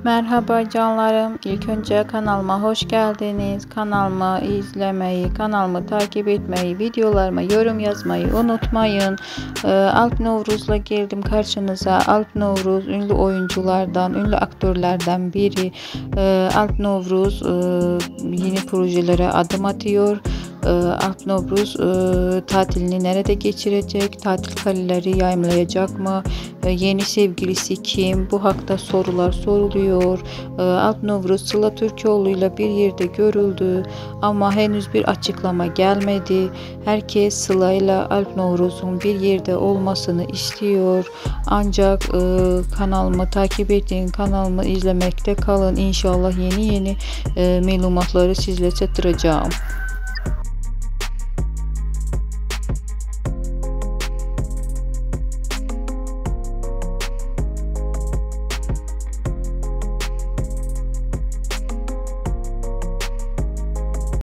Merhaba canlarım. İlk önce kanalıma hoş geldiniz. Kanalımı izlemeyi, kanalımı takip etmeyi, videolarıma yorum yazmayı unutmayın. Alp Novruz'la geldim karşınıza. Alp Novruz ünlü oyunculardan, ünlü aktörlerden biri. Alp Novruz yeni projelere adım atıyor. Alp Novruz tatilini nerede geçirecek? Tatil kaleleri yayımlayacak mı? Yeni sevgilisi kim? Bu hakta sorular soruluyor. Alp Novruz Sıla Türkoğlu ile bir yerde görüldü ama henüz bir açıklama gelmedi. Herkes Sıla ile Alp Novruz'un bir yerde olmasını istiyor. Ancak kanalımı takip edin, kanalımı izlemekte kalın. İnşallah yeni malumatları sizlere çatıracağım.